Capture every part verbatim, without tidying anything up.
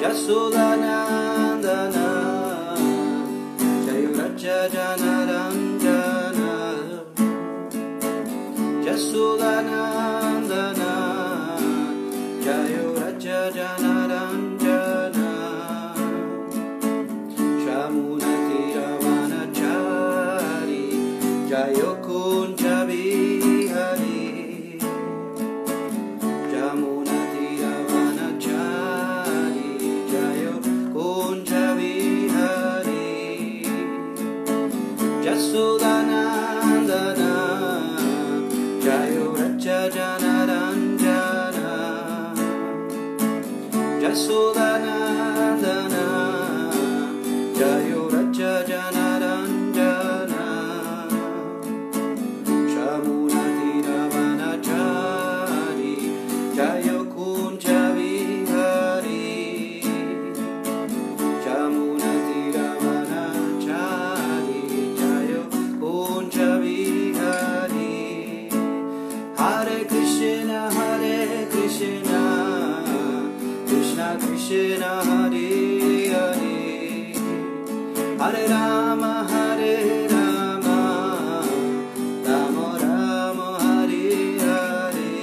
Yasodhanandana Jayo Raja Janaranjana Yasodhanandana Jayo Raja Janaranjana Shamunati Ravanachari Jayo Kunja Vihari Shamunati Ravanachari Jayo Kunja Vihari Yasodhanandana Jayo Raja Janaranjana Yasodhanandana Jayo Raja Janaranjana Shamunati Ravanachari Jayo Kunja Vihari Shamunati Ravanachari Jayo Kunja Vihari Hare Krishna Hare Krishna Krishna Krishna Hare Hare Hare Rama Hare Rama Rama Rama Hare Hare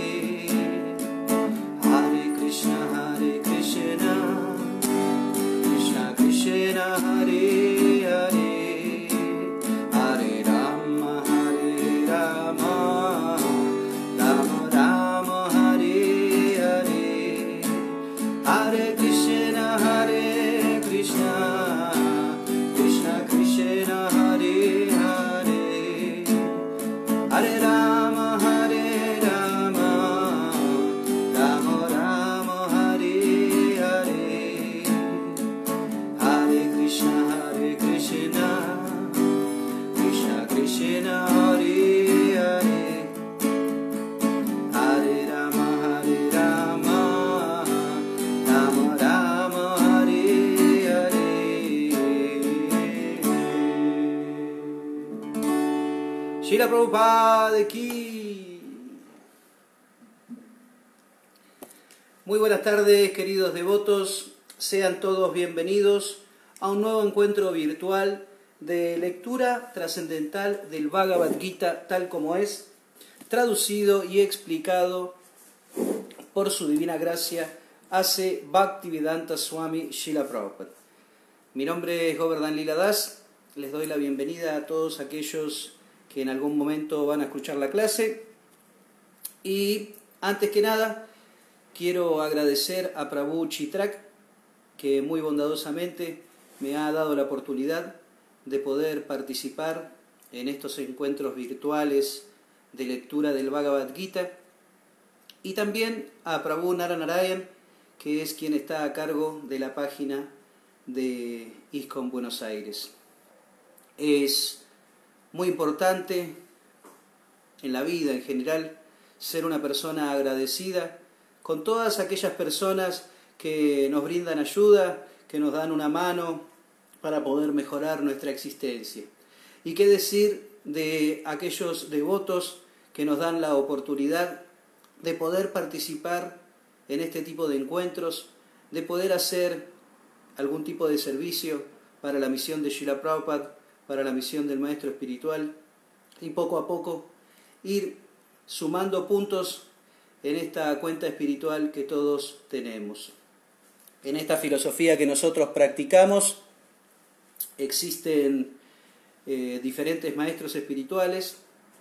Hare Krishna Hare Krishna Krishna Krishna Hare Hare Hare Rama Hare Rama Rama Rama Hare Hare Hare Krishna Hare Krishna Krishna Krishna Hare Hare Hare Rama Hare Rama Rama Rama Hare Hare Hare Krishna Hare Krishna Krishna Krishna Hare Hare Hare Rama Hare Rama Rama Rama Hare Hare. Srila Prabhupada ki. Muy buenas tardes, queridos devotos. Sean todos bienvenidos a un nuevo encuentro virtual de lectura trascendental del Bhagavad Gita tal como es, traducido y explicado por su divina gracia hace Bhaktivedanta Swami Srila Prabhupada. Mi nombre es Govardhan Lila Das. Les doy la bienvenida a todos aquellos que en algún momento van a escuchar la clase. Y antes que nada, quiero agradecer a Prabhu Chitrak, que muy bondadosamente me ha dado la oportunidad de poder participar en estos encuentros virtuales de lectura del Bhagavad Gita. Y también a Prabhu Naranarayan, que es quien está a cargo de la página de ISKCON Buenos Aires. Es muy importante en la vida en general ser una persona agradecida con todas aquellas personas que nos brindan ayuda, que nos dan una mano para poder mejorar nuestra existencia. Y qué decir de aquellos devotos que nos dan la oportunidad de poder participar en este tipo de encuentros, de poder hacer algún tipo de servicio para la misión de Srila Prabhupada, para la misión del Maestro Espiritual, y poco a poco ir sumando puntos en esta cuenta espiritual que todos tenemos. En esta filosofía que nosotros practicamos existen eh, diferentes maestros espirituales.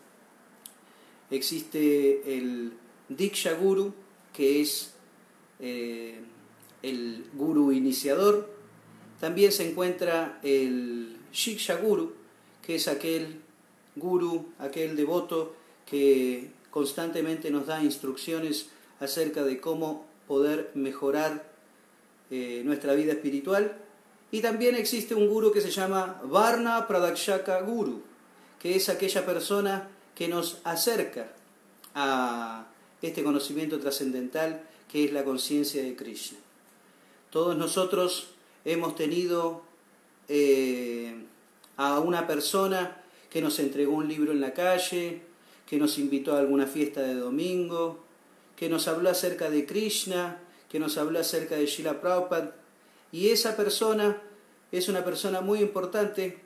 Existe el Diksha Guru, que es eh, el guru iniciador. También se encuentra el Shiksha Guru, que es aquel guru, aquel devoto que constantemente nos da instrucciones acerca de cómo poder mejorar eh, nuestra vida espiritual. Y también existe un guru que se llama Varna Pradakshaka Guru, que es aquella persona que nos acerca a este conocimiento trascendental que es la conciencia de Krishna. Todos nosotros hemos tenido eh, a una persona que nos entregó un libro en la calle, que nos invitó a alguna fiesta de domingo, que nos habló acerca de Krishna, que nos habló acerca de Srila Prabhupada, Y esa persona es una persona muy importante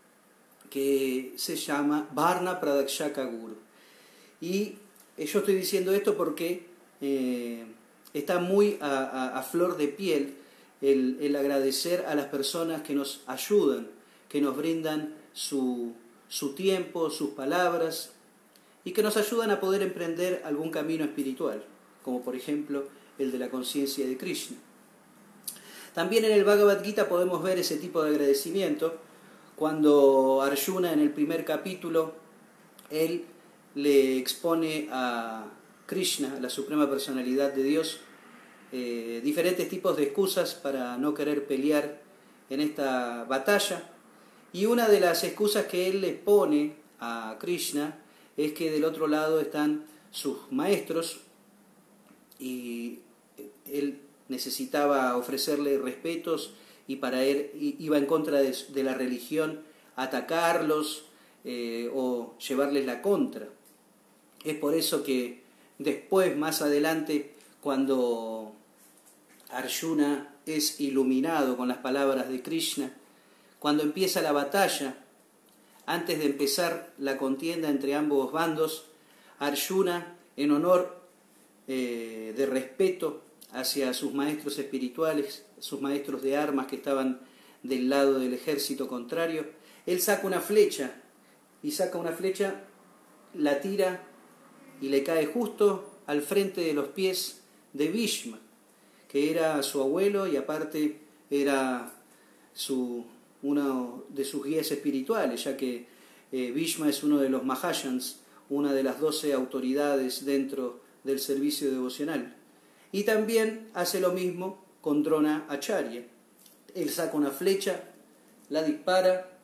que se llama Varna Pradakshaka Guru. Y yo estoy diciendo esto porque eh, está muy a, a, a flor de piel el, el agradecer a las personas que nos ayudan, que nos brindan su, su tiempo, sus palabras, y que nos ayudan a poder emprender algún camino espiritual, como por ejemplo el de la conciencia de Krishna. También en el Bhagavad Gita podemos ver ese tipo de agradecimiento, cuando Arjuna en el primer capítulo, él le expone a Krishna, la suprema personalidad de Dios, eh, diferentes tipos de excusas para no querer pelear en esta batalla. Y una de las excusas que él le pone a Krishna es que del otro lado están sus maestros y él necesitaba ofrecerle respetos y para él iba en contra de, de la religión, atacarlos eh, o llevarles la contra. Es por eso que después, más adelante, cuando Arjuna es iluminado con las palabras de Krishna, cuando empieza la batalla, antes de empezar la contienda entre ambos bandos, Arjuna, en honor eh, de respeto hacia sus maestros espirituales, sus maestros de armas que estaban del lado del ejército contrario, él saca una flecha, y saca una flecha, la tira y le cae justo al frente de los pies de Bhishma, que era su abuelo y aparte era su, uno de sus guías espirituales, ya que eh, Bhishma es uno de los Mahayans, una de las doce autoridades dentro del servicio devocional. Y también hace lo mismo con Drona Acharya. Él saca una flecha, la dispara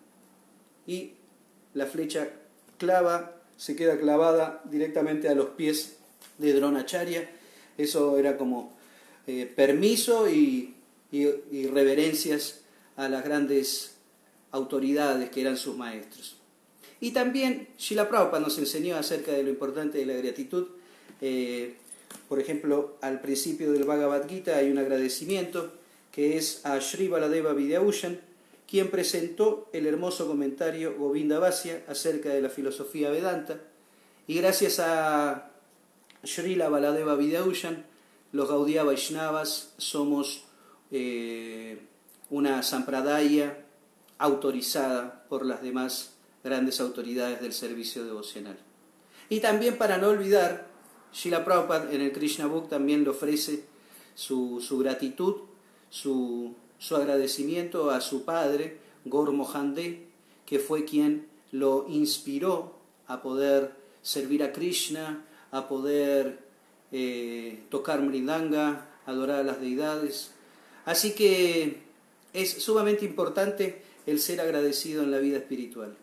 y la flecha clava, se queda clavada directamente a los pies de Drona Acharya. Eso era como eh, permiso y, y, y reverencias a las grandes autoridades que eran sus maestros. Y también Srila Prabhupada nos enseñó acerca de lo importante de la gratitud. Eh, por ejemplo, al principio del Bhagavad Gita hay un agradecimiento que es a Sri Baladeva Vidyabhushan, quien presentó el hermoso comentario Govinda Vasya acerca de la filosofía Vedanta. Y gracias a Srila Baladeva Vidyabhushan, los Gaudiya Vaishnavas somos eh, una sampradaya autorizada por las demás grandes autoridades del servicio devocional. Y también, para no olvidar, Srila Prabhupada en el Krishna Book también le ofrece su, su gratitud, su, su agradecimiento a su padre, Gaur Mohan De, que fue quien lo inspiró a poder servir a Krishna, a poder eh, tocar mridanga, adorar a las deidades. Así que es sumamente importante el ser agradecido en la vida espiritual.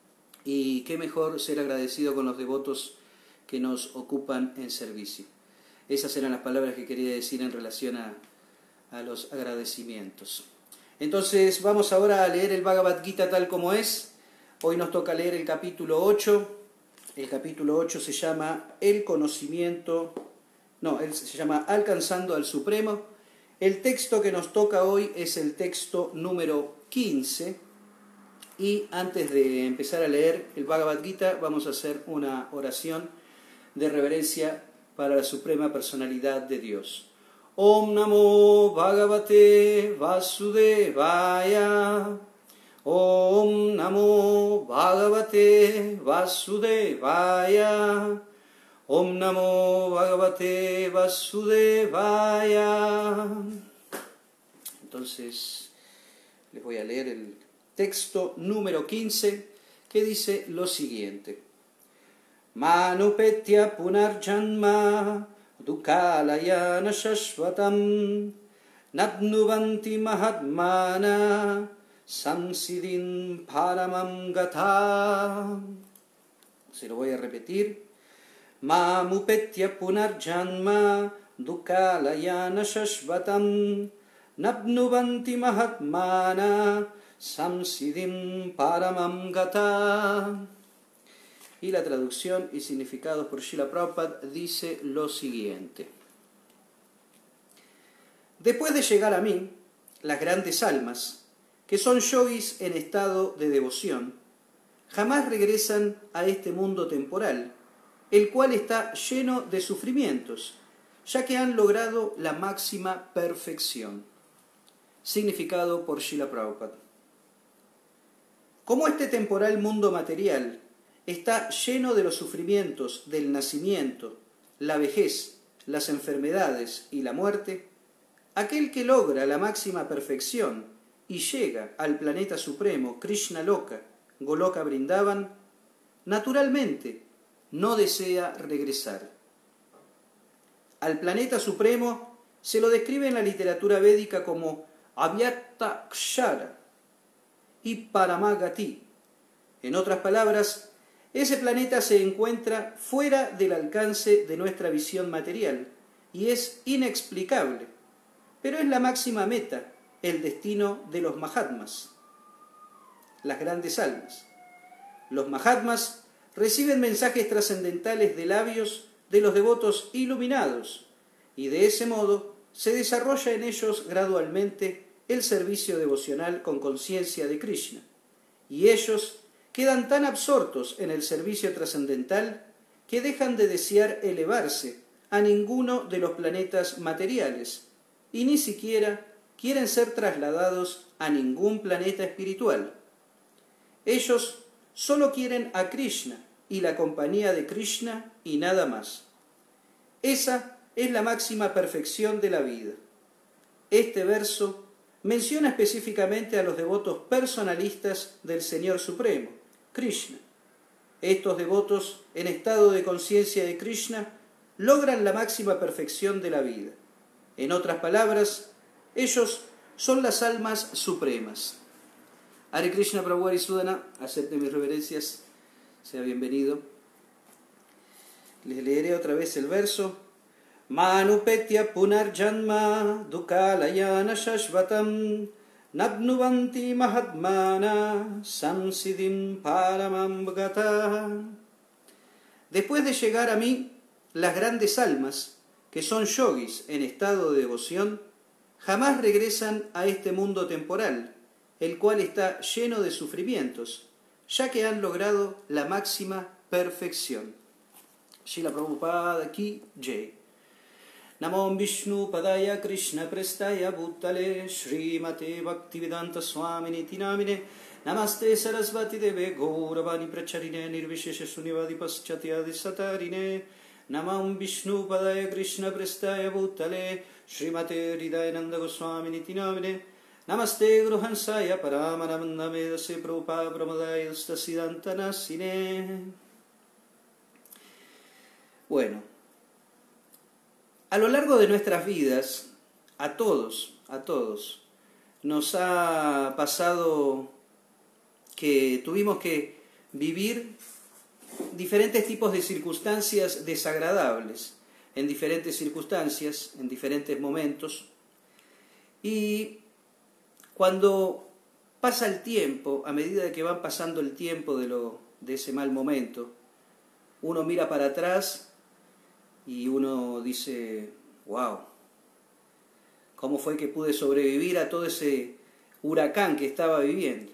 Y qué mejor ser agradecido con los devotos que nos ocupan en servicio. Esas eran las palabras que quería decir en relación a, a los agradecimientos. Entonces vamos ahora a leer el Bhagavad Gita tal como es. Hoy nos toca leer el capítulo ocho. El capítulo ocho se llama El conocimiento, no, se llama Alcanzando al Supremo. El texto que nos toca hoy es el texto número quince. Y antes de empezar a leer el Bhagavad Gita, vamos a hacer una oración de reverencia para la suprema personalidad de Dios. Om Namo Bhagavate Vasudevaya. Om Namo Bhagavate Vasudevaya. Om Namo Bhagavate Vasudevaya. Entonces, les voy a leer el texto número quince, que dice lo siguiente. Manupetya punarjanma dukalayana shashvatam nadnuvanti mahatmana samsidin paramam gata. Se lo voy a repetir. Mamupetya punarjanma dukalayana shashvatam nadnuvanti mahatmana samsidim paramam gata. Y la traducción y significados por Srila Prabhupada dice lo siguiente. Después de llegar a mí, las grandes almas, que son yogis en estado de devoción, jamás regresan a este mundo temporal, el cual está lleno de sufrimientos, ya que han logrado la máxima perfección. Significado por Srila Prabhupada. Como este temporal mundo material está lleno de los sufrimientos del nacimiento, la vejez, las enfermedades y la muerte, aquel que logra la máxima perfección y llega al planeta supremo Krishna Loka, Goloka Vrindavan, naturalmente no desea regresar. Al planeta supremo se lo describe en la literatura védica como Avyakta Kshara y Paramagati. En otras palabras, ese planeta se encuentra fuera del alcance de nuestra visión material y es inexplicable, pero es la máxima meta, el destino de los Mahatmas, las grandes almas. Los Mahatmas reciben mensajes trascendentales de labios de los devotos iluminados y de ese modo se desarrolla en ellos gradualmente el servicio devocional con conciencia de Krishna, y ellos quedan tan absortos en el servicio trascendental que dejan de desear elevarse a ninguno de los planetas materiales y ni siquiera quieren ser trasladados a ningún planeta espiritual. Ellos solo quieren a Krishna y la compañía de Krishna y nada más. Esa es la máxima perfección de la vida. Este verso menciona específicamente a los devotos personalistas del Señor Supremo, Krishna. Estos devotos, en estado de conciencia de Krishna, logran la máxima perfección de la vida. En otras palabras, ellos son las almas supremas. Hare Krishna Prabhu Arisudana, acepte mis reverencias, sea bienvenido. Les leeré otra vez el verso. Manupetya punarjanma dukalayana shashvatam nabnuvanti mahatmana samsiddhim paramam gata. Después de llegar a mí, las grandes almas, que son yogis en estado de devoción, jamás regresan a este mundo temporal, el cual está lleno de sufrimientos, ya que han logrado la máxima perfección. Srila Prabhupada Ki Jai. Namo Vishnu Padaya Krishna Prestaya Bhutale Srimate Bhaktivedanta Swamini Tinamine Namaste Sarasvati Deve Gauravani Pracharine Nirvishesha Sunyavadi Paschatyadi Satarine Namo Vishnu Padaya Krishna Prestaya Bhutale Srimate Hridayananda Goswamini Tinamine Namaste Gruhansaya Paramanamanda Medase Prabhupada Pramadaya Stasiddhanta Nasine. Bueno, a lo largo de nuestras vidas, a todos, a todos, nos ha pasado que tuvimos que vivir diferentes tipos de circunstancias desagradables, en diferentes circunstancias, en diferentes momentos, y cuando pasa el tiempo, a medida que va pasando el tiempo de, lo, de ese mal momento, uno mira para atrás y uno dice, wow, ¿cómo fue que pude sobrevivir a todo ese huracán que estaba viviendo?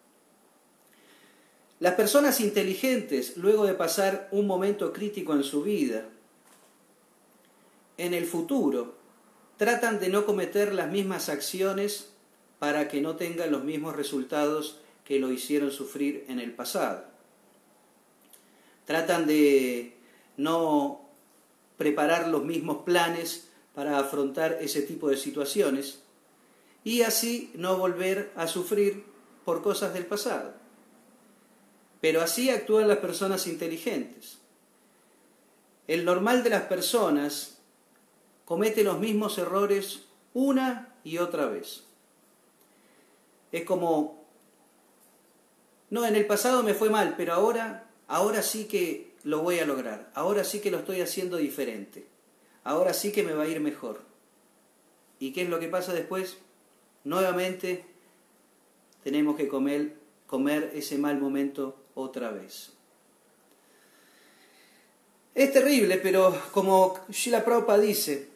Las personas inteligentes, luego de pasar un momento crítico en su vida, en el futuro, tratan de no cometer las mismas acciones para que no tengan los mismos resultados que lo hicieron sufrir en el pasado. Tratan de no preparar los mismos planes para afrontar ese tipo de situaciones y así no volver a sufrir por cosas del pasado. Pero así actúan las personas inteligentes. El normal de las personas comete los mismos errores una y otra vez. Es como, no, en el pasado me fue mal, pero ahora, ahora sí que lo voy a lograr. Ahora sí que lo estoy haciendo diferente. Ahora sí que me va a ir mejor. ¿Y qué es lo que pasa después? Nuevamente tenemos que comer, comer ese mal momento otra vez. Es terrible, pero como Srila Prabhupada dice,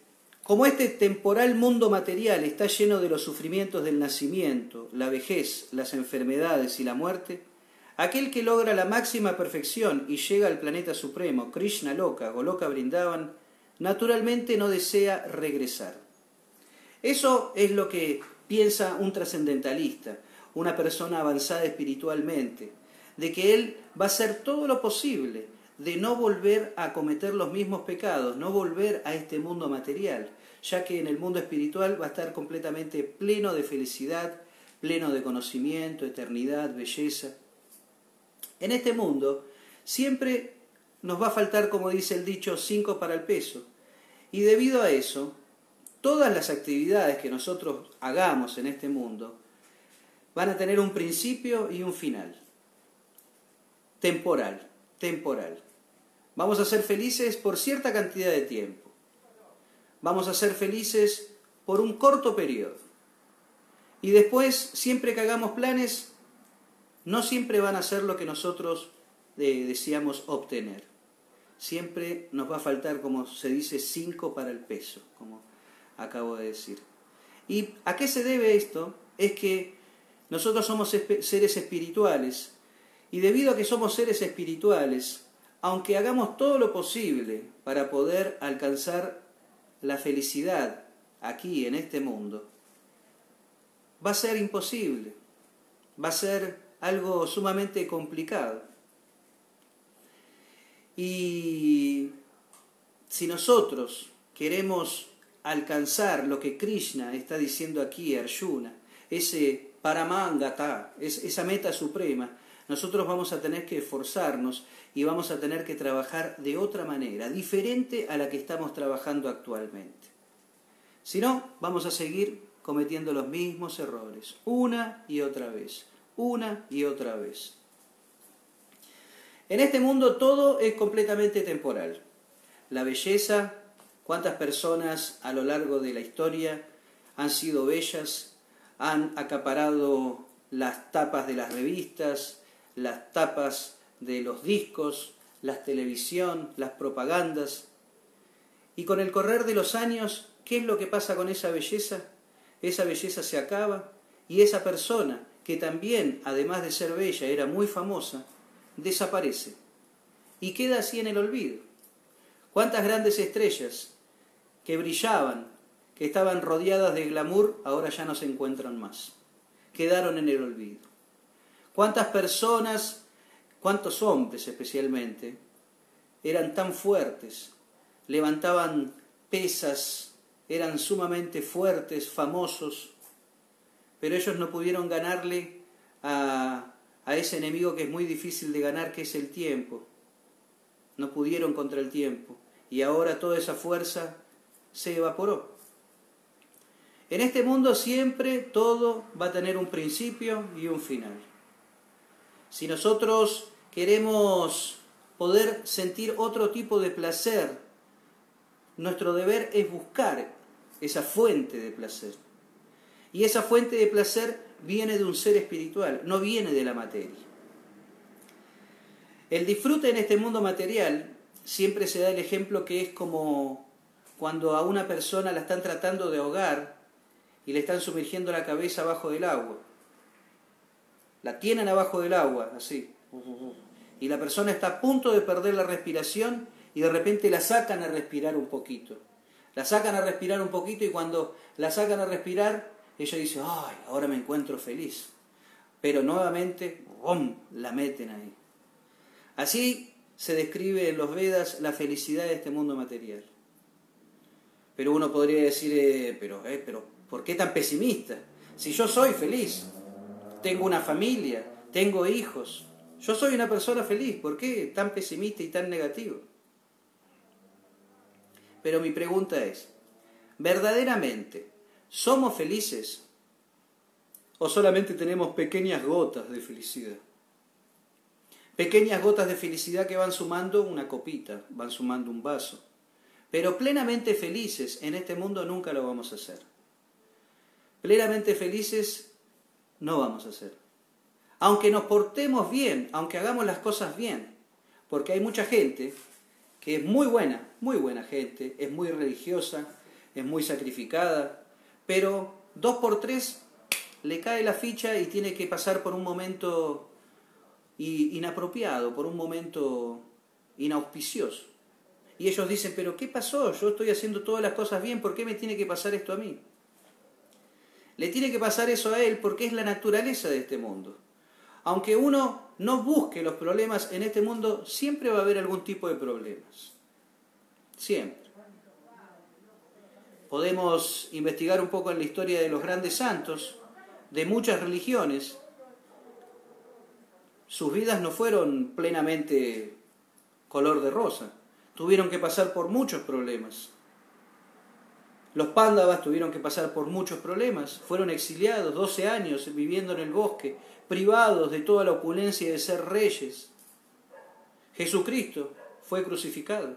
Como este temporal mundo material está lleno de los sufrimientos del nacimiento, la vejez, las enfermedades y la muerte, aquel que logra la máxima perfección y llega al planeta supremo, Krishna Loka, Goloka Vrindavan, naturalmente no desea regresar. Eso es lo que piensa un trascendentalista, una persona avanzada espiritualmente, de que él va a hacer todo lo posible de no volver a cometer los mismos pecados, no volver a este mundo material, ya que en el mundo espiritual va a estar completamente pleno de felicidad, pleno de conocimiento, eternidad, belleza. En este mundo siempre nos va a faltar, como dice el dicho, cinco para el peso. Y debido a eso, todas las actividades que nosotros hagamos en este mundo van a tener un principio y un final. Temporal, temporal. Vamos a ser felices por cierta cantidad de tiempo. Vamos a ser felices por un corto periodo. Y después, siempre que hagamos planes, no siempre van a ser lo que nosotros eh, deseamos obtener. Siempre nos va a faltar, como se dice, cinco para el peso, como acabo de decir. ¿Y a qué se debe esto? Es que nosotros somos seres espirituales, y debido a que somos seres espirituales, aunque hagamos todo lo posible para poder alcanzar la felicidad aquí en este mundo, va a ser imposible, va a ser algo sumamente complicado. Y si nosotros queremos alcanzar lo que Krishna está diciendo aquí, Arjuna, ese Paramangata, esa meta suprema, nosotros vamos a tener que esforzarnos y vamos a tener que trabajar de otra manera, diferente a la que estamos trabajando actualmente. Si no, vamos a seguir cometiendo los mismos errores, una y otra vez, una y otra vez. En este mundo todo es completamente temporal. La belleza, cuántas personas a lo largo de la historia han sido bellas, han acaparado las tapas de las revistas, las tapas de los discos, la televisión, las propagandas. Y con el correr de los años, ¿qué es lo que pasa con esa belleza? Esa belleza se acaba y esa persona, que también, además de ser bella, era muy famosa, desaparece y queda así en el olvido. ¿Cuántas grandes estrellas que brillaban, que estaban rodeadas de glamour, ahora ya no se encuentran más? Quedaron en el olvido. ¿Cuántas personas, cuántos hombres especialmente, eran tan fuertes, levantaban pesas, eran sumamente fuertes, famosos, pero ellos no pudieron ganarle a, a ese enemigo que es muy difícil de ganar, que es el tiempo? No pudieron contra el tiempo y ahora toda esa fuerza se evaporó. En este mundo siempre todo va a tener un principio y un final. Si nosotros queremos poder sentir otro tipo de placer, nuestro deber es buscar esa fuente de placer. Y esa fuente de placer viene de un ser espiritual, no viene de la materia. El disfrute en este mundo material siempre se da el ejemplo que es como cuando a una persona la están tratando de ahogar y le están sumergiendo la cabeza abajo del agua. La tienen abajo del agua, así. Y la persona está a punto de perder la respiración y de repente la sacan a respirar un poquito. La sacan a respirar un poquito y cuando la sacan a respirar, ella dice, ¡ay, ahora me encuentro feliz! Pero nuevamente, ¡bum!, la meten ahí. Así se describe en los Vedas la felicidad de este mundo material. Pero uno podría decir, eh, pero, eh, pero, ¿por qué tan pesimista? Si yo soy feliz, tengo una familia, tengo hijos, yo soy una persona feliz, ¿por qué tan pesimista y tan negativo? Pero mi pregunta es, ¿verdaderamente somos felices o solamente tenemos pequeñas gotas de felicidad? Pequeñas gotas de felicidad que van sumando una copita, van sumando un vaso. Pero plenamente felices en este mundo nunca lo vamos a hacer. Plenamente felices no vamos a hacer. Aunque nos portemos bien, aunque hagamos las cosas bien. Porque hay mucha gente que es muy buena, muy buena gente, es muy religiosa, es muy sacrificada, pero dos por tres le cae la ficha y tiene que pasar por un momento inapropiado, por un momento inauspicioso. Y ellos dicen, pero ¿qué pasó? Yo estoy haciendo todas las cosas bien, ¿por qué me tiene que pasar esto a mí? Le tiene que pasar eso a él porque es la naturaleza de este mundo. Aunque uno no busque los problemas en este mundo, siempre va a haber algún tipo de problemas. Siempre. Podemos investigar un poco en la historia de los grandes santos, de muchas religiones. Sus vidas no fueron plenamente color de rosa. Tuvieron que pasar por muchos problemas. Los Pándavas tuvieron que pasar por muchos problemas. Fueron exiliados doce años viviendo en el bosque, privados de toda la opulencia de ser reyes. Jesucristo fue crucificado.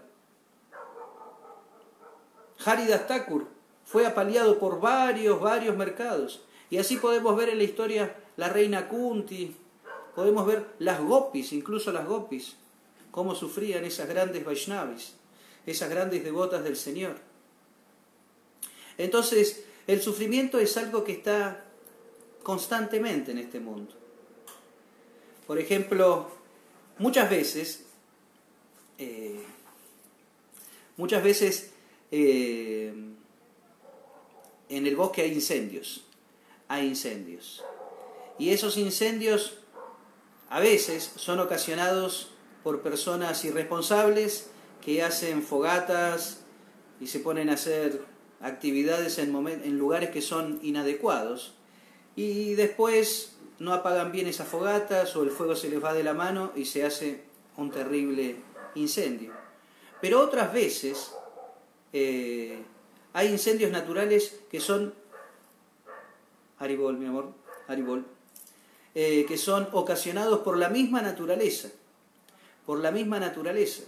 Haridas Thakur fue apaleado por varios, varios mercados. Y así podemos ver en la historia la reina Kunti, podemos ver las gopis, incluso las gopis, cómo sufrían esas grandes Vaishnavis, esas grandes devotas del Señor. Entonces, el sufrimiento es algo que está constantemente en este mundo. Por ejemplo, muchas veces, eh, muchas veces eh, en el bosque hay incendios, hay incendios. Y esos incendios a veces son ocasionados por personas irresponsables que hacen fogatas y se ponen a hacer actividades en, moment- en lugares que son inadecuados y después no apagan bien esas fogatas o el fuego se les va de la mano y se hace un terrible incendio. Pero otras veces eh, hay incendios naturales que son Haribol, mi amor, Haribol, eh, que son ocasionados por la misma naturaleza, por la misma naturaleza.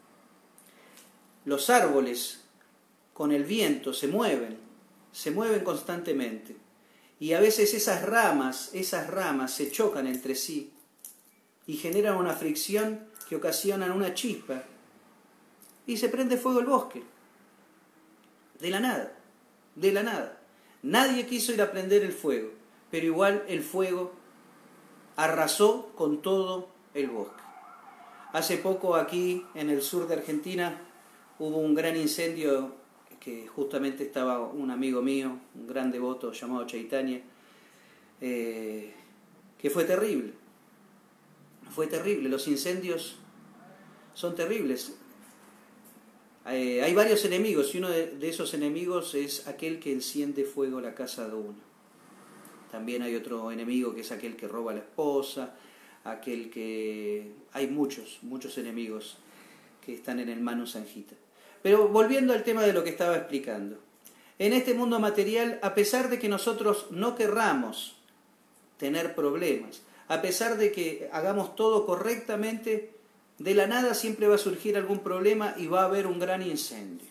Los árboles con el viento se mueven, se mueven constantemente. Y a veces esas ramas, esas ramas se chocan entre sí y generan una fricción que ocasiona una chispa y se prende fuego el bosque. De la nada, de la nada. Nadie quiso ir a prender el fuego, pero igual el fuego arrasó con todo el bosque. Hace poco aquí en el sur de Argentina hubo un gran incendio que justamente estaba un amigo mío, un gran devoto llamado Chaitanya, eh, que fue terrible. Fue terrible, los incendios son terribles. Eh, hay varios enemigos y uno de, de esos enemigos es aquel que enciende fuego la casa de uno. También hay otro enemigo que es aquel que roba a la esposa, aquel que... Hay muchos, muchos enemigos que están en el Manu Sanjita. Pero volviendo al tema de lo que estaba explicando. En este mundo material, a pesar de que nosotros no querramos tener problemas, a pesar de que hagamos todo correctamente, de la nada siempre va a surgir algún problema y va a haber un gran incendio.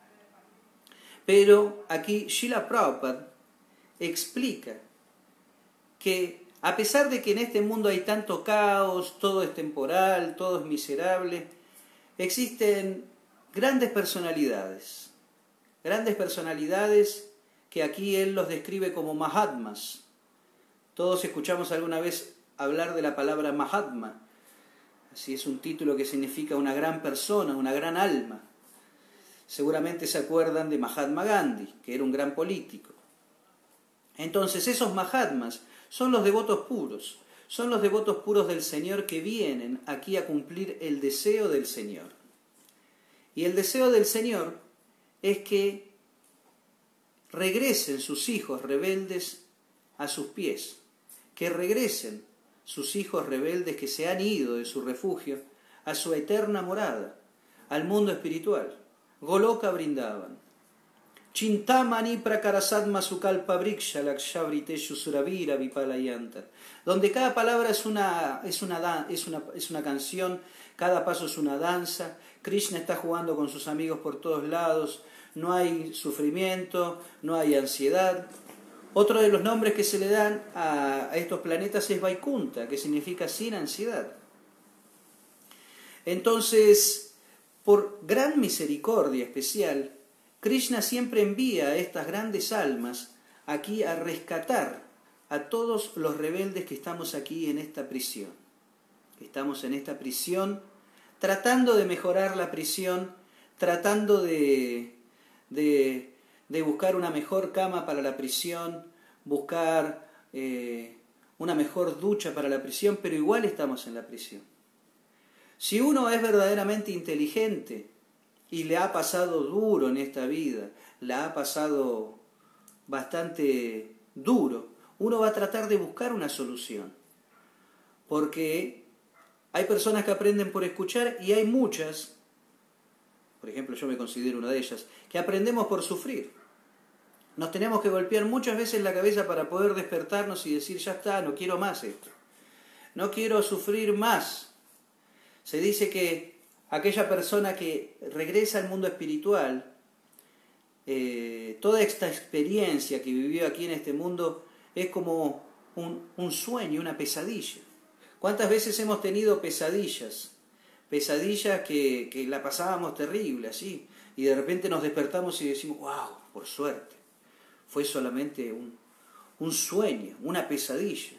Pero aquí Srila Prabhupada explica que a pesar de que en este mundo hay tanto caos, todo es temporal, todo es miserable, existen grandes personalidades, grandes personalidades que aquí él los describe como Mahatmas. Todos escuchamos alguna vez hablar de la palabra Mahatma. Así es un título que significa una gran persona, una gran alma. Seguramente se acuerdan de Mahatma Gandhi, que era un gran político. Entonces esos Mahatmas son los devotos puros, son los devotos puros del Señor que vienen aquí a cumplir el deseo del Señor. Y el deseo del Señor es que regresen sus hijos rebeldes a sus pies, que regresen sus hijos rebeldes que se han ido de su refugio a su eterna morada, al mundo espiritual. Goloka Vrindavan. Chintamani prakarasadma sukalpa vriksha lakshavriteshu suravira vipalayanta. Donde cada palabra es una, es, una, es, una, es una canción, cada paso es una danza. Krishna está jugando con sus amigos por todos lados. No hay sufrimiento, no hay ansiedad. Otro de los nombres que se le dan a, a estos planetas es Vaikunta, que significa sin ansiedad. Entonces, por gran misericordia especial, Krishna siempre envía a estas grandes almas aquí a rescatar a todos los rebeldes que estamos aquí en esta prisión. Estamos en esta prisión tratando de mejorar la prisión, tratando de, de, de buscar una mejor cama para la prisión, buscar eh, una mejor ducha para la prisión, pero igual estamos en la prisión. Si uno es verdaderamente inteligente y le ha pasado duro en esta vida, la ha pasado bastante duro, uno va a tratar de buscar una solución. Porque hay personas que aprenden por escuchar y hay muchas, por ejemplo yo me considero una de ellas, que aprendemos por sufrir. Nos tenemos que golpear muchas veces la cabeza para poder despertarnos y decir, ya está, no quiero más esto. No quiero sufrir más. Se dice que aquella persona que regresa al mundo espiritual, eh, toda esta experiencia que vivió aquí en este mundo es como un, un sueño, una pesadilla. ¿Cuántas veces hemos tenido pesadillas? Pesadillas que, que la pasábamos terrible, así, y de repente nos despertamos y decimos, wow, por suerte, fue solamente un, un sueño, una pesadilla.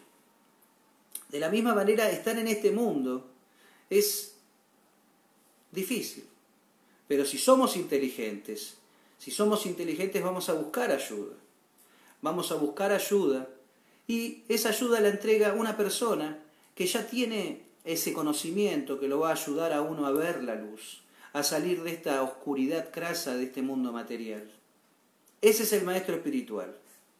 De la misma manera, estar en este mundo es difícil, pero si somos inteligentes, si somos inteligentes vamos a buscar ayuda, vamos a buscar ayuda y esa ayuda la entrega una persona que ya tiene ese conocimiento que lo va a ayudar a uno a ver la luz, a salir de esta oscuridad crasa de este mundo material. Ese es el maestro espiritual.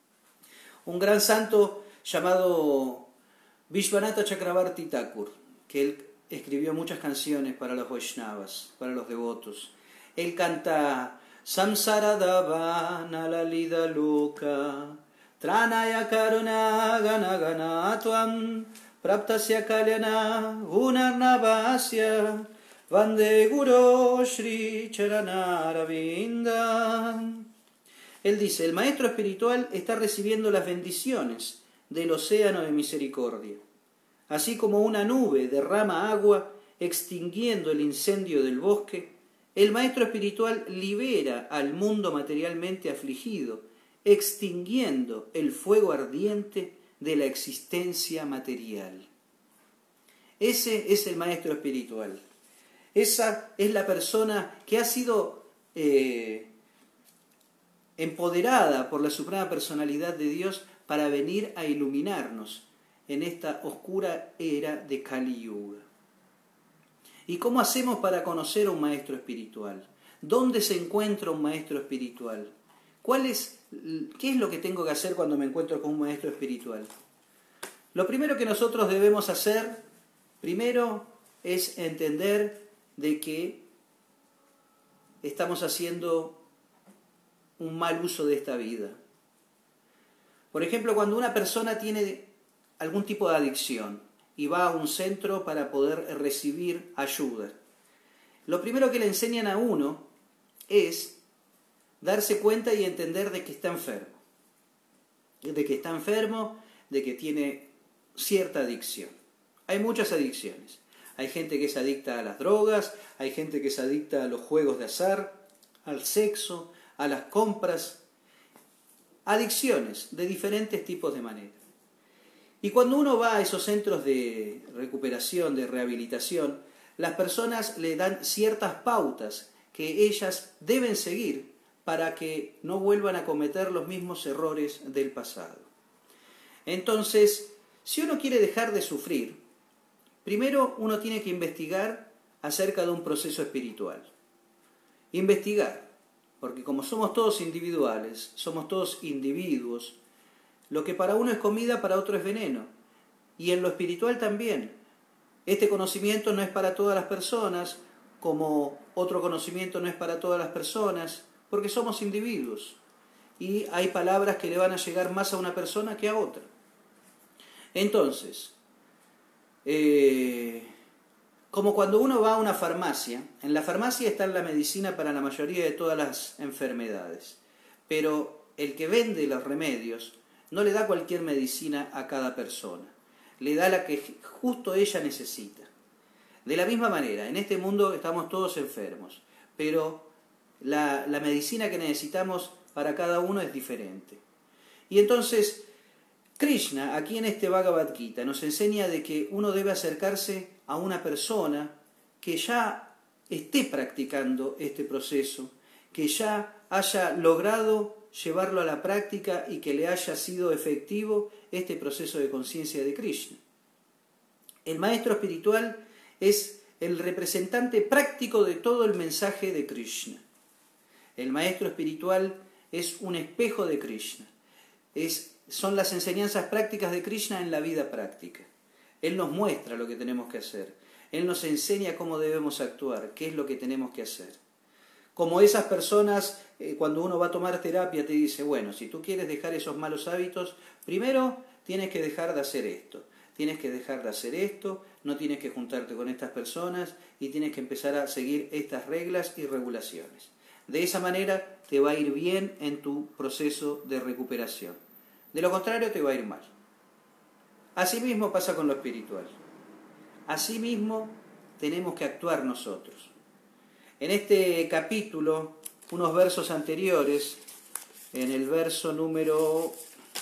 Un gran santo llamado Vishwanatha Chakravarti Thakur, que él escribió muchas canciones para los Vaishnavas, para los devotos. Él canta Samsara Davana Lalida Loka Tranaya Karuna Gana Gana Tuam Praptasya Kalyana Gunarnavasya Vande Guru Shri Charanaravinda. Él dice, el maestro espiritual está recibiendo las bendiciones del océano de misericordia. Así como una nube derrama agua extinguiendo el incendio del bosque, el maestro espiritual libera al mundo materialmente afligido, extinguiendo el fuego ardiente de la existencia material. Ese es el maestro espiritual. Esa es la persona que ha sido eh, empoderada por la suprema personalidad de Dios para venir a iluminarnos en esta oscura era de Kali Yuga. ¿Y cómo hacemos para conocer a un maestro espiritual? ¿Dónde se encuentra un maestro espiritual? ¿Cuál es, qué es lo que tengo que hacer cuando me encuentro con un maestro espiritual? Lo primero que nosotros debemos hacer, primero, es entender de que estamos haciendo un mal uso de esta vida. Por ejemplo, cuando una persona tiene algún tipo de adicción y va a un centro para poder recibir ayuda, lo primero que le enseñan a uno es darse cuenta y entender de que está enfermo, de que está enfermo, de que tiene cierta adicción. Hay muchas adicciones. Hay gente que es adicta a las drogas, hay gente que es adicta a los juegos de azar, al sexo, a las compras. Adicciones de diferentes tipos de manera. Y cuando uno va a esos centros de recuperación, de rehabilitación, las personas le dan ciertas pautas que ellas deben seguir para que no vuelvan a cometer los mismos errores del pasado. Entonces, si uno quiere dejar de sufrir, primero uno tiene que investigar acerca de un proceso espiritual. Investigar, porque como somos todos individuales, somos todos individuos, lo que para uno es comida, para otro es veneno. Y en lo espiritual también. Este conocimiento no es para todas las personas, como otro conocimiento no es para todas las personas, porque somos individuos. Y hay palabras que le van a llegar más a una persona que a otra. Entonces, eh, como cuando uno va a una farmacia, en la farmacia está la medicina para la mayoría de todas las enfermedades, pero el que vende los remedios no le da cualquier medicina a cada persona, le da la que justo ella necesita. De la misma manera, en este mundo estamos todos enfermos, pero La, la medicina que necesitamos para cada uno es diferente. Y entonces, Krishna, aquí en este Bhagavad Gita, nos enseña de que uno debe acercarse a una persona que ya esté practicando este proceso, que ya haya logrado llevarlo a la práctica y que le haya sido efectivo este proceso de conciencia de Krishna. El maestro espiritual es el representante práctico de todo el mensaje de Krishna. El maestro espiritual es un espejo de Krishna. Es, son las enseñanzas prácticas de Krishna en la vida práctica. Él nos muestra lo que tenemos que hacer. Él nos enseña cómo debemos actuar, qué es lo que tenemos que hacer. Como esas personas, eh, cuando uno va a tomar terapia, te dice, bueno, si tú quieres dejar esos malos hábitos, primero tienes que dejar de hacer esto. Tienes que dejar de hacer esto, no tienes que juntarte con estas personas y tienes que empezar a seguir estas reglas y regulaciones. De esa manera te va a ir bien en tu proceso de recuperación. De lo contrario te va a ir mal. Asimismo pasa con lo espiritual. Asimismo tenemos que actuar nosotros. En este capítulo, unos versos anteriores, en el verso número...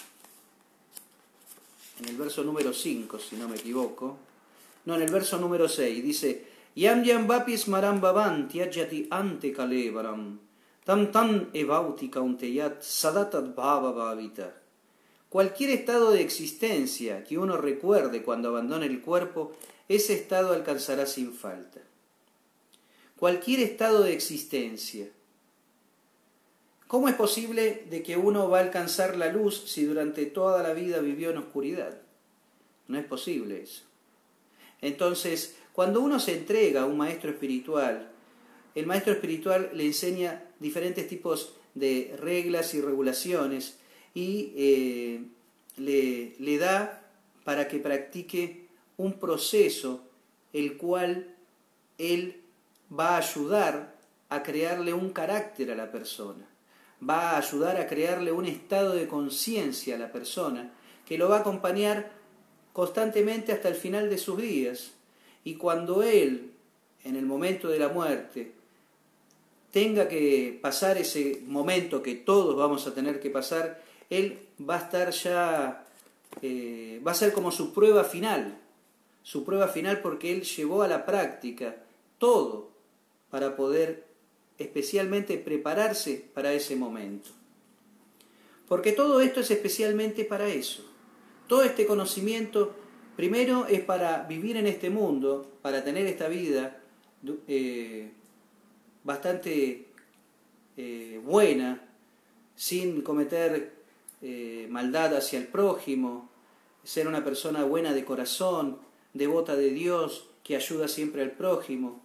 en el verso número cinco, si no me equivoco, no, en el verso número seis, dice, Yam yam vapis maram bavan tyajati ante kalevaram, tam tam evauti kaunteyat sadatat bhava bhavita. Cualquier estado de existencia que uno recuerde cuando abandone el cuerpo, ese estado alcanzará sin falta. Cualquier estado de existencia. ¿Cómo es posible de que uno va a alcanzar la luz si durante toda la vida vivió en oscuridad? No es posible eso. Entonces, cuando uno se entrega a un maestro espiritual, el maestro espiritual le enseña diferentes tipos de reglas y regulaciones y eh, le, le da para que practique un proceso el cual él va a ayudar a crearle un carácter a la persona. Va a ayudar a crearle un estado de conciencia a la persona que lo va a acompañar constantemente hasta el final de sus días. Y cuando él, en el momento de la muerte, tenga que pasar ese momento que todos vamos a tener que pasar, él va a estar ya, eh, va a ser como su prueba final, su prueba final porque él llevó a la práctica todo para poder especialmente prepararse para ese momento. Porque todo esto es especialmente para eso. Todo este conocimiento, primero, es para vivir en este mundo, para tener esta vida eh, bastante eh, buena, sin cometer eh, maldad hacia el prójimo, ser una persona buena de corazón, devota de Dios, que ayuda siempre al prójimo.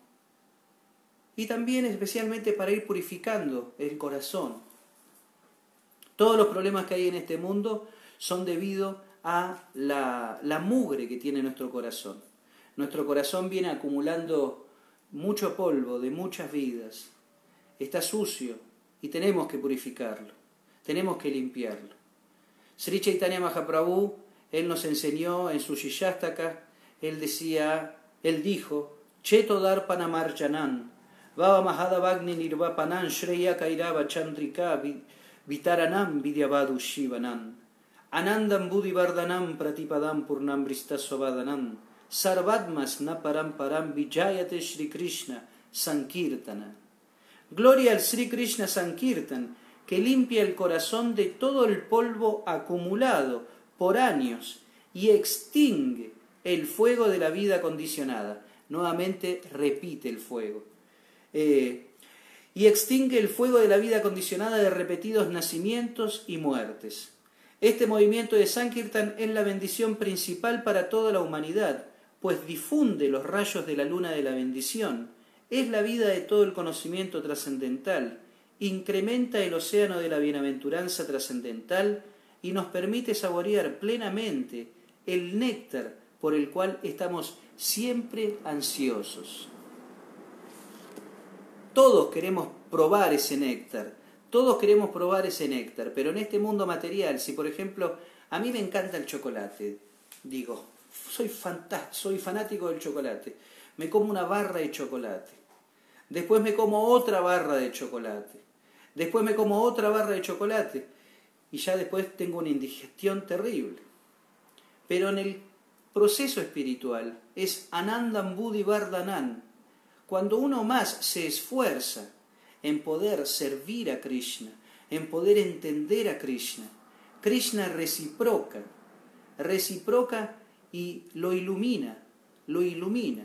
Y también especialmente para ir purificando el corazón. Todos los problemas que hay en este mundo son debido a la, la mugre que tiene nuestro corazón. Nuestro corazón viene acumulando mucho polvo de muchas vidas. Está sucio y tenemos que purificarlo. Tenemos que limpiarlo. Sri Chaitanya Mahaprabhu, él nos enseñó en su Shishastaka, él decía, él dijo, Cheto Darpana Marchanan, Vava Mahadavagni Nirvapanan Shreya Kairava Chandrika Vitaranam Vidyavadu Shivanam Anandam Buddhivardhanam Pratipadam Purnam Bristasvavadanam Sarvadmas Naparam Param Vijayate Shri Krishna Sankirtana. Gloria al Sri Krishna Sankirtan, que limpia el corazón de todo el polvo acumulado por años y extingue el fuego de la vida condicionada. Nuevamente repite el fuego. Eh, y extingue el fuego de la vida condicionada de repetidos nacimientos y muertes. Este movimiento de Sankirtan es la bendición principal para toda la humanidad, pues difunde los rayos de la luna de la bendición, es la vida de todo el conocimiento trascendental, incrementa el océano de la bienaventuranza trascendental y nos permite saborear plenamente el néctar por el cual estamos siempre ansiosos. Todos queremos probar ese néctar, todos queremos probar ese néctar, pero en este mundo material, si por ejemplo, a mí me encanta el chocolate, digo, soy, soy fanático del chocolate, me como una barra de chocolate. después me como otra barra de chocolate, después me como otra barra de chocolate y ya después tengo una indigestión terrible. Pero en el proceso espiritual es Anandam Buddhi Vardhanan. Cuando uno más se esfuerza en poder servir a Krishna, en poder entender a Krishna, Krishna reciproca, reciproca y lo ilumina, lo ilumina.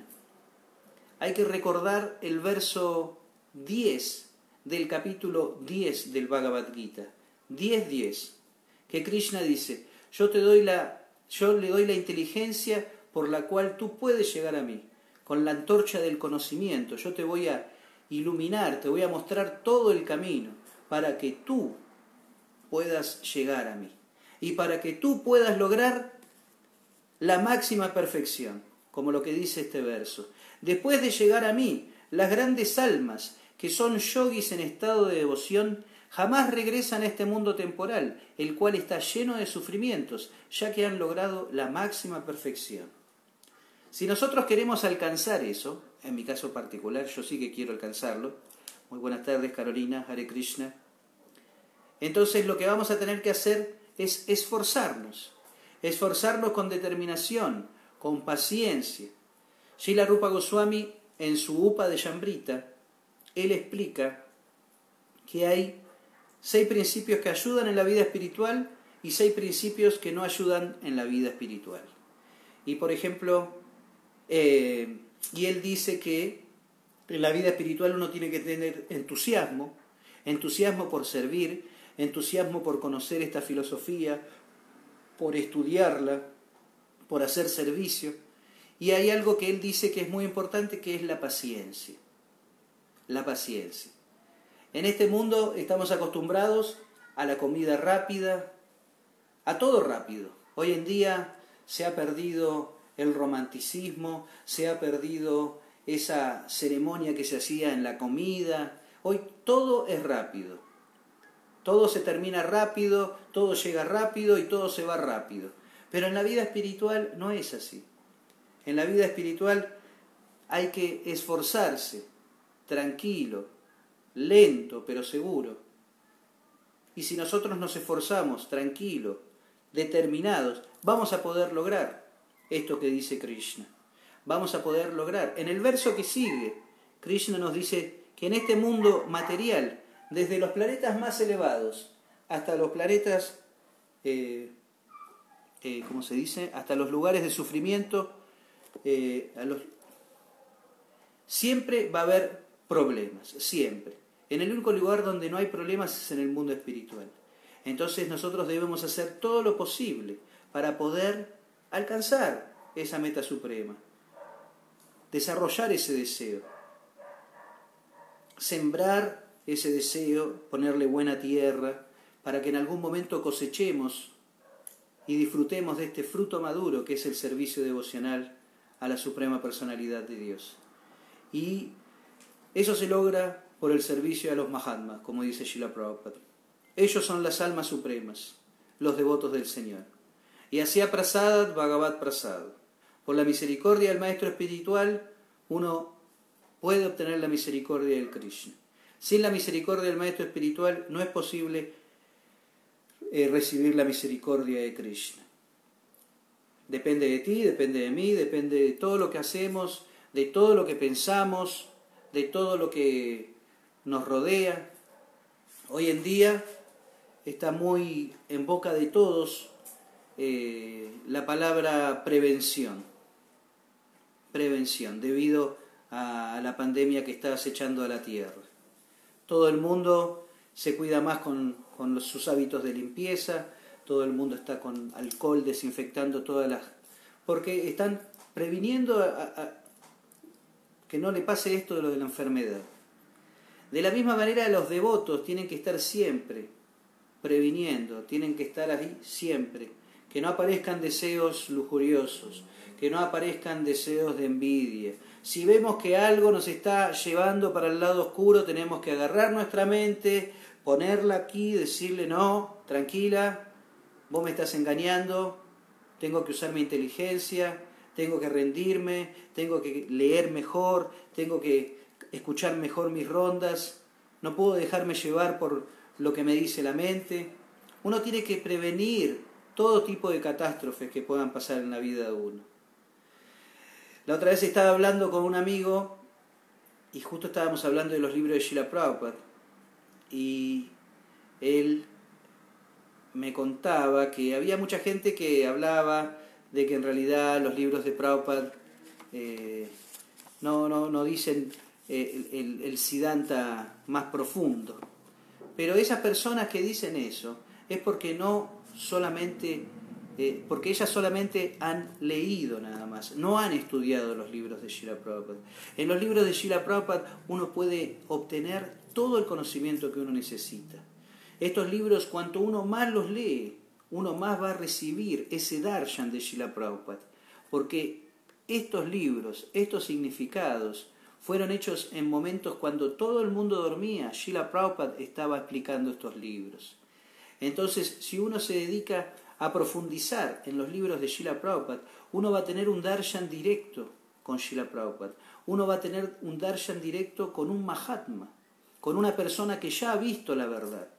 Hay que recordar el verso diez del capítulo diez del Bhagavad Gita, diez diez, que Krishna dice, yo te doy la, yo le doy la inteligencia por la cual tú puedes llegar a mí, con la antorcha del conocimiento, yo te voy a iluminar, te voy a mostrar todo el camino para que tú puedas llegar a mí y para que tú puedas lograr la máxima perfección, como lo que dice este verso. Después de llegar a mí, las grandes almas, que son yogis en estado de devoción, jamás regresan a este mundo temporal, el cual está lleno de sufrimientos, ya que han logrado la máxima perfección. Si nosotros queremos alcanzar eso, en mi caso particular, yo sí que quiero alcanzarlo. Muy buenas tardes, Carolina, Hare Krishna. Entonces lo que vamos a tener que hacer es esforzarnos, esforzarnos con determinación, con paciencia. Srila Rupa Goswami, en su Upa de Yambrita, él explica que hay seis principios que ayudan en la vida espiritual y seis principios que no ayudan en la vida espiritual. Y por ejemplo, eh, y él dice que en la vida espiritual uno tiene que tener entusiasmo, entusiasmo por servir, entusiasmo por conocer esta filosofía, por estudiarla, por hacer servicio. Y hay algo que él dice que es muy importante, que es la paciencia. La paciencia. En este mundo estamos acostumbrados a la comida rápida, a todo rápido. Hoy en día se ha perdido el romanticismo, se ha perdido esa ceremonia que se hacía en la comida. Hoy todo es rápido. Todo se termina rápido, todo llega rápido y todo se va rápido. Pero en la vida espiritual no es así. En la vida espiritual hay que esforzarse, tranquilo, lento pero seguro. Y si nosotros nos esforzamos, tranquilos, determinados, vamos a poder lograr esto que dice Krishna. Vamos a poder lograr. En el verso que sigue, Krishna nos dice que en este mundo material, desde los planetas más elevados hasta los planetas, eh, eh, ¿cómo se dice? Hasta los lugares de sufrimiento, eh, a los... siempre va a haber problemas, siempre. En el único lugar donde no hay problemas es en el mundo espiritual. Entonces nosotros debemos hacer todo lo posible para poder alcanzar esa meta suprema, desarrollar ese deseo, sembrar ese deseo, ponerle buena tierra, para que en algún momento cosechemos y disfrutemos de este fruto maduro que es el servicio devocional a la Suprema Personalidad de Dios. Y eso se logra por el servicio a los Mahatmas, como dice Srila Prabhupada. Ellos son las almas supremas, los devotos del Señor. Y así a Prasadat Bhagavad Prasad. Por la misericordia del Maestro Espiritual, uno puede obtener la misericordia del Krishna. Sin la misericordia del Maestro Espiritual no es posible eh, recibir la misericordia de Krishna. Depende de ti, depende de mí, depende de todo lo que hacemos, de todo lo que pensamos, de todo lo que nos rodea. Hoy en día está muy en boca de todos eh, la palabra prevención. Prevención, debido a la pandemia que está acechando a la Tierra. Todo el mundo se cuida más con, con los, sus hábitos de limpieza, todo el mundo está con alcohol desinfectando todas las... porque están previniendo a, a, que no le pase esto de lo de la enfermedad. De la misma manera los devotos tienen que estar siempre previniendo, tienen que estar ahí siempre, que no aparezcan deseos lujuriosos, que no aparezcan deseos de envidia. Si vemos que algo nos está llevando para el lado oscuro, tenemos que agarrar nuestra mente, ponerla aquí, decirle no, tranquila, vos me estás engañando, tengo que usar mi inteligencia, tengo que rendirme, tengo que leer mejor, tengo que escuchar mejor mis rondas, no puedo dejarme llevar por lo que me dice la mente. Uno tiene que prevenir todo tipo de catástrofes que puedan pasar en la vida de uno. La otra vez estaba hablando con un amigo y justo estábamos hablando de los libros de Srila Prabhupada y él me contaba que había mucha gente que hablaba de que en realidad los libros de Prabhupada eh, no, no, no dicen el, el, el Siddhanta más profundo. Pero esas personas que dicen eso es porque no solamente, eh, porque ellas solamente han leído nada más, no han estudiado los libros de Srila Prabhupada. En los libros de Srila Prabhupada uno puede obtener todo el conocimiento que uno necesita. Estos libros, cuanto uno más los lee, uno más va a recibir ese darshan de Srila Prabhupada, porque estos libros, estos significados, fueron hechos en momentos cuando todo el mundo dormía. Srila Prabhupada estaba explicando estos libros. Entonces, si uno se dedica a profundizar en los libros de Srila Prabhupada, uno va a tener un darshan directo con Srila Prabhupada. Uno va a tener un darshan directo con un Mahatma, con una persona que ya ha visto la verdad.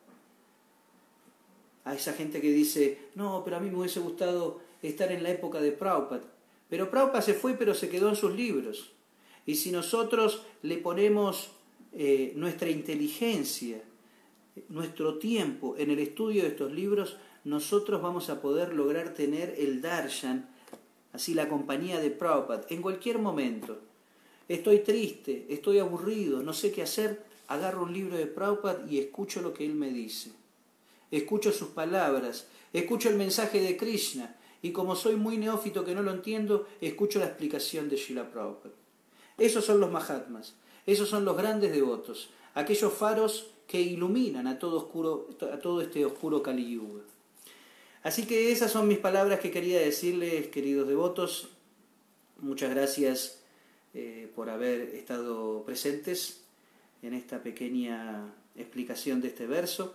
A esa gente que dice, no, pero a mí me hubiese gustado estar en la época de Prabhupada. Pero Prabhupada se fue, pero se quedó en sus libros. Y si nosotros le ponemos eh, nuestra inteligencia, nuestro tiempo en el estudio de estos libros, nosotros vamos a poder lograr tener el darshan, así la compañía de Prabhupada, en cualquier momento. Estoy triste, estoy aburrido, no sé qué hacer, agarro un libro de Prabhupada y escucho lo que él me dice. Escucho sus palabras, escucho el mensaje de Krishna, y como soy muy neófito que no lo entiendo, escucho la explicación de Srila Prabhupada. Esos son los Mahatmas, esos son los grandes devotos, aquellos faros que iluminan a todo, oscuro, a todo este oscuro Kali Yuga. Así que esas son mis palabras que quería decirles, queridos devotos. Muchas gracias eh, por haber estado presentes en esta pequeña explicación de este verso.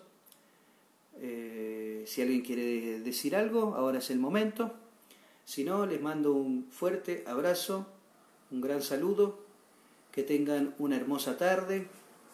Eh, si alguien quiere decir algo, ahora es el momento. Si no, les mando un fuerte abrazo, un gran saludo, que tengan una hermosa tarde,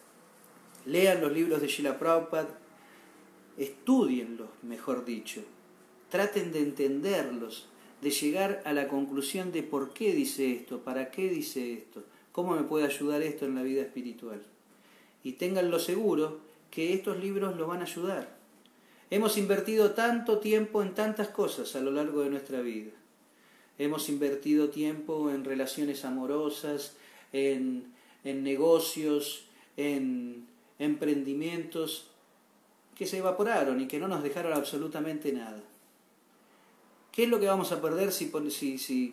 lean los libros de Srila Prabhupada, estudienlos, mejor dicho, traten de entenderlos, de llegar a la conclusión de por qué dice esto, para qué dice esto, cómo me puede ayudar esto en la vida espiritual. Y ténganlo seguro que estos libros los van a ayudar. Hemos invertido tanto tiempo en tantas cosas a lo largo de nuestra vida. Hemos invertido tiempo en relaciones amorosas, en, en negocios, en emprendimientos que se evaporaron y que no nos dejaron absolutamente nada. ¿Qué es lo que vamos a perder si, si, si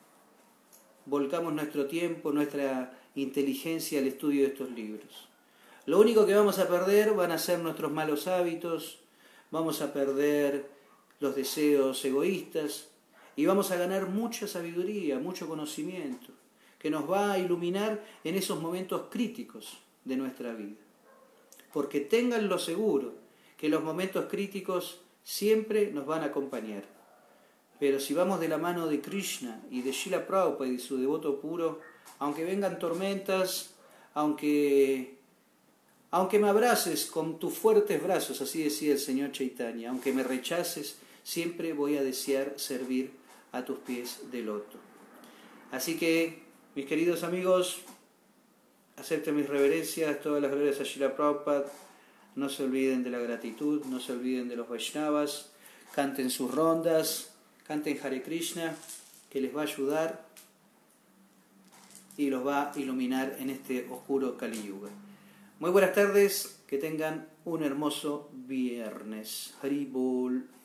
volcamos nuestro tiempo, nuestra inteligencia al estudio de estos libros? Lo único que vamos a perder van a ser nuestros malos hábitos, vamos a perder los deseos egoístas, y vamos a ganar mucha sabiduría, mucho conocimiento, que nos va a iluminar en esos momentos críticos de nuestra vida. Porque ténganlo seguro, que los momentos críticos siempre nos van a acompañar. Pero si vamos de la mano de Krishna y de Srila Prabhupada y de su devoto puro, aunque vengan tormentas, aunque, aunque me abraces con tus fuertes brazos, así decía el Señor Chaitanya, aunque me rechaces, siempre voy a desear servir a tus pies de loto. Así que, mis queridos amigos, acepten mis reverencias, todas las glorias a Srila Prabhupada, no se olviden de la gratitud, no se olviden de los Vaishnavas, canten sus rondas, canten Hare Krishna, que les va a ayudar y los va a iluminar en este oscuro Kali Yuga. Muy buenas tardes, que tengan un hermoso viernes. Hari Bol.